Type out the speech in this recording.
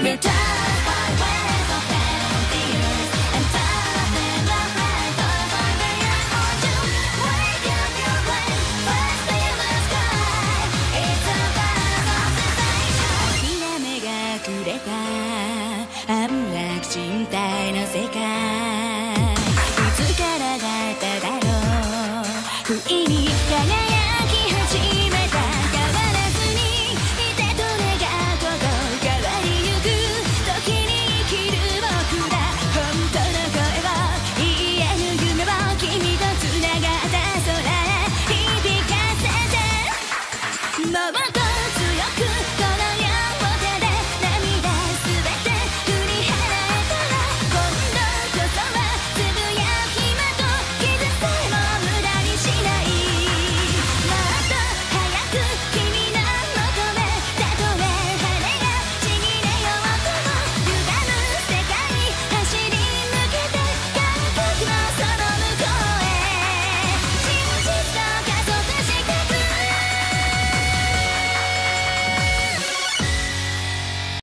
Return by ways of empty years and turning the light over the earth. Or just wake up your flame, first in the sky. It's a burst of sensation. 諦めがくれた安楽身体の世界